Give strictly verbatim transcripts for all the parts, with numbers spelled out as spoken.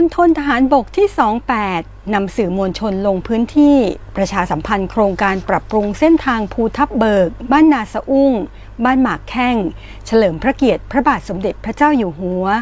ณฑลทหารบกที่ ยี่สิบแปด นำสื่อมวลชนลงพื้นที่ประชาสัมพันธ์โครงการปรับปรุงเส้นทางภูทับเบิกบ้านนาสะอุ้งบ้านหมากแข้งเฉลิมพระเกียรติพระบาทสมเด็จพระเจ้าอยู่หัว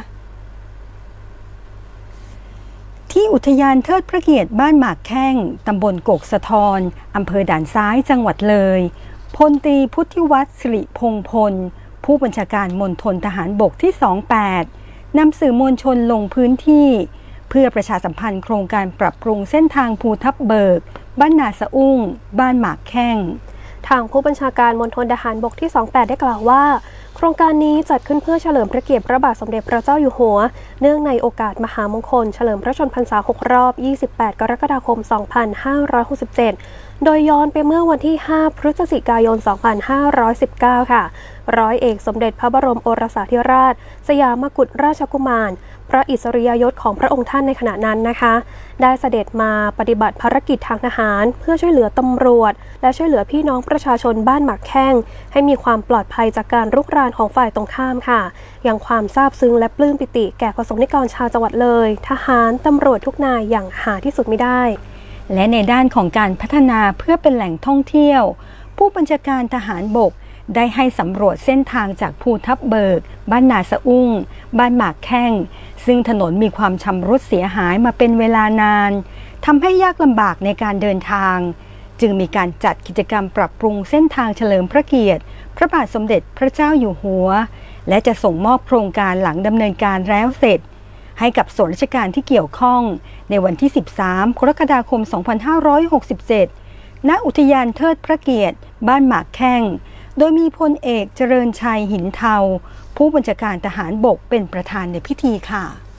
ที่อุทยานเทิดพระเกียรติบ้านหมากแข้งตำบลกกสะทอนอำเภอด่านซ้ายจังหวัดเลยพลตรีพุทธิวัฒน์สิริพงพลผู้บัญชาการมณฑลทหารบกที่ ยี่สิบแปด นำสื่อมวลชนลงพื้นที่เพื่อประชาสัมพันธ์โครงการปรับปรุงเส้นทางภูทับเบิกบ้านนาสะอุ้งบ้านหมากแข้งทางผู้บัญชาการมณฑลทหารบกที่ ยี่สิบแปด ได้กล่าวว่าโครงการนี้จัดขึ้นเพื่อเฉลิมพระเกียรติพระบาทสมเด็จพระเจ้าอยู่หัวเนื่องในโอกาสมหามงคลเฉลิมพระชนมพรรษาหกรอบ ยี่สิบแปด กรกฎาคม สองพันห้าร้อยหกสิบเจ็ด โดยย้อนไปเมื่อวันที่ ห้า พฤศจิกายน สองพันห้าร้อยสิบเก้า ค่ะร้อยเอกสมเด็จพระบรมโอรสาธิราชสยามกุฎราชกุมารพระอิสริยยศของพระองค์ท่านในขณะนั้นนะคะได้เสด็จมาปฏิบัติภารกิจทางทหารเพื่อช่วยเหลือตำรวจและช่วยเหลือพี่น้องประชาชนบ้านหมากแข้งให้มีความปลอดภัยจากการรุกรานของฝ่ายตรงข้ามค่ะยังความซาบซึ้งและปลื้มปิติแก่ประสงค์นิกรชาวจังหวัดเลยทหารตำรวจทุกนายอย่างหาที่สุดไม่ได้และในด้านของการพัฒนาเพื่อเป็นแหล่งท่องเที่ยวผู้บัญชาการทหารบกได้ให้สำรวจเส้นทางจากภูทับเบิกบ้านนาสะอุ้งบ้านหมากแข้งซึ่งถนนมีความชำรุดเสียหายมาเป็นเวลานานทำให้ยากลำบากในการเดินทางจึงมีการจัดกิจกรรมปรับปรุงเส้นทางเฉลิมพระเกียรติพระบาทสมเด็จพระเจ้าอยู่หัวและจะส่งมอบโครงการหลังดำเนินการแล้วเสร็จให้กับส่วนราชการที่เกี่ยวข้องในวันที่ สิบสาม กรกฎาคม สองพันห้าร้อยหกสิบเจ็ด ณ อุทยานเทิดพระเกียรติบ้านหมากแข้งโดยมีพลเอกเจริญชัยหินเทาผู้บัญชาการทหารบกเป็นประธานในพิธีค่ะ